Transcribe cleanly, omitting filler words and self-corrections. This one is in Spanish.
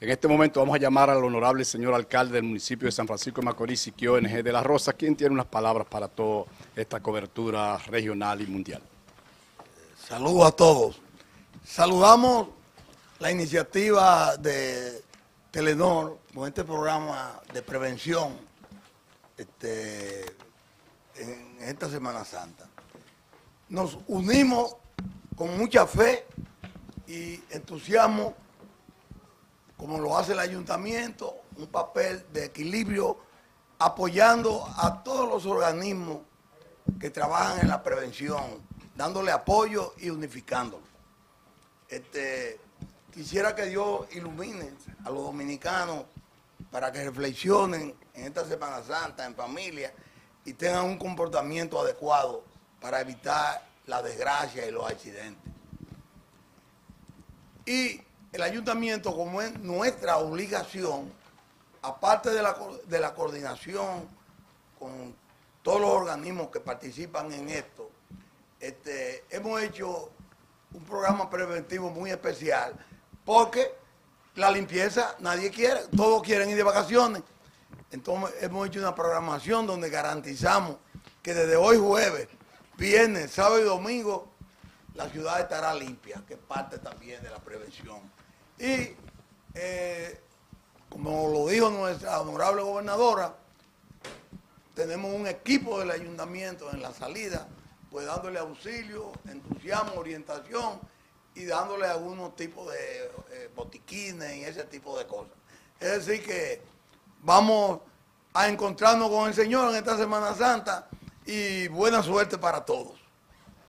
En este momento vamos a llamar al honorable señor alcalde del municipio de San Francisco de Macorís, Siquio NG de la Rosa, quien tiene unas palabras para toda esta cobertura regional y mundial. Saludos a todos. Saludamos la iniciativa de Telenor con este programa de prevención en esta Semana Santa. Nos unimos con mucha fe y entusiasmo, como lo hace el ayuntamiento, un papel de equilibrio, apoyando a todos los organismos que trabajan en la prevención, dándole apoyo y unificándolo. Quisiera que Dios ilumine a los dominicanos para que reflexionen en esta Semana Santa en familia y tengan un comportamiento adecuado para evitar la desgracia y los accidentes. Y el ayuntamiento, como es nuestra obligación, aparte de la coordinación con todos los organismos que participan en esto, hemos hecho un programa preventivo muy especial, porque la limpieza nadie quiere, todos quieren ir de vacaciones. Entonces hemos hecho una programación donde garantizamos que desde hoy jueves, viernes, sábado y domingo, la ciudad estará limpia, que es parte también de la prevención. Y como lo dijo nuestra honorable gobernadora, tenemos un equipo del ayuntamiento en la salida, pues dándole auxilio, entusiasmo, orientación y dándole algunos tipos de botiquines y ese tipo de cosas. Es decir que vamos a encontrarnos con el Señor en esta Semana Santa y buena suerte para todos.